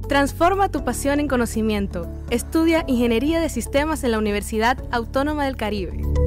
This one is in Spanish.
Transforma tu pasión en conocimiento. Estudia Ingeniería de Sistemas en la Universidad Autónoma del Caribe.